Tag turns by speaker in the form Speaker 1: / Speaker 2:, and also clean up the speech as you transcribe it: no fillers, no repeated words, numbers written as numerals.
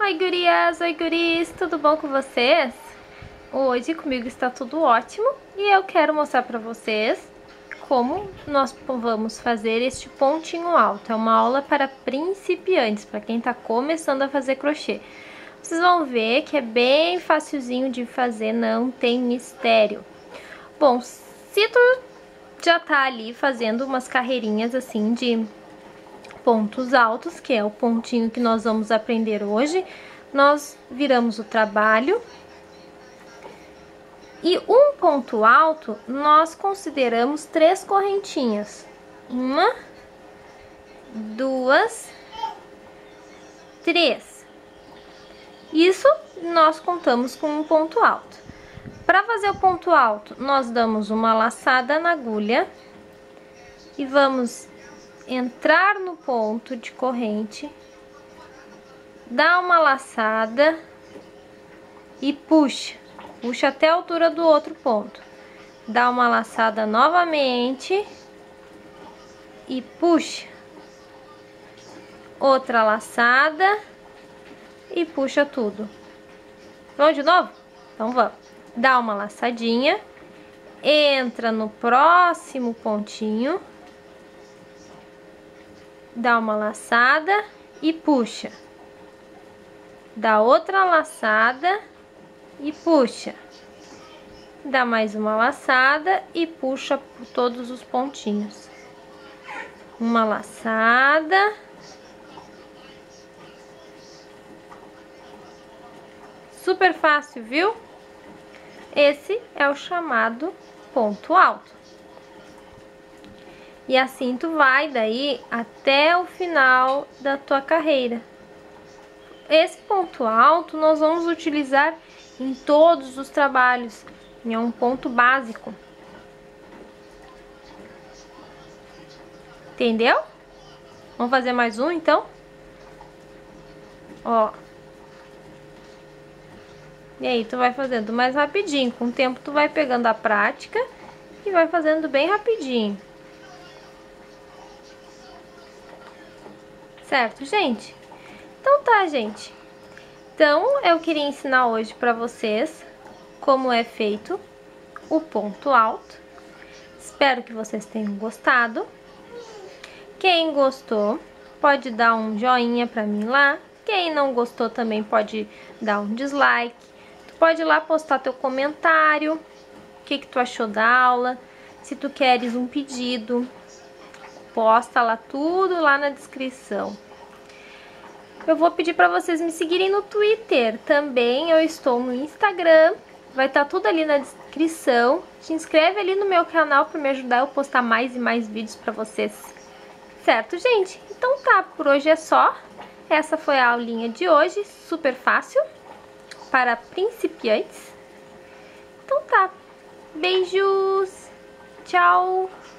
Speaker 1: Oi gurias, oi guris, tudo bom com vocês? Hoje comigo está tudo ótimo e eu quero mostrar para vocês como nós vamos fazer este pontinho alto. É uma aula para principiantes, para quem está começando a fazer crochê. Vocês vão ver que é bem facilzinho de fazer, não tem mistério. Bom, se tu já tá ali fazendo umas carreirinhas assim de pontos altos, que é o pontinho que nós vamos aprender hoje, nós viramos o trabalho. E um ponto alto, nós consideramos 3 correntinhas. 1, 2, 3. Isso nós contamos com um ponto alto. Para fazer o ponto alto, nós damos uma laçada na agulha e vamos entrar no ponto de corrente, dá uma laçada e puxa até a altura do outro ponto, dá uma laçada novamente e puxa, outra laçada e puxa tudo. Vamos de novo? Então vamos, dá uma laçadinha, entra no próximo pontinho, dá uma laçada e puxa, dá outra laçada e puxa, dá mais uma laçada e puxa por todos os pontinhos, uma laçada, super fácil, viu? Esse é o chamado ponto alto. E assim tu vai daí até o final da tua carreira. Esse ponto alto nós vamos utilizar em todos os trabalhos. É um ponto básico. Entendeu? Vamos fazer mais um então? Ó. E aí tu vai fazendo mais rapidinho. Com o tempo tu vai pegando a prática e vai fazendo bem rapidinho. Certo, gente? Então tá, gente. Então, eu queria ensinar hoje pra vocês como é feito o ponto alto. Espero que vocês tenham gostado. Quem gostou, pode dar um joinha pra mim lá. Quem não gostou também pode dar um dislike. Tu pode ir lá postar teu comentário, o que tu achou da aula. Se tu queres um pedido, posta lá tudo lá na descrição. Eu vou pedir para vocês me seguirem no Twitter. Também eu estou no Instagram. Vai estar tudo ali na descrição. Se inscreve ali no meu canal para me ajudar a postar mais e mais vídeos para vocês. Certo, gente? Então tá, por hoje é só. Essa foi a aulinha de hoje, super fácil para principiantes. Então tá. Beijos. Tchau.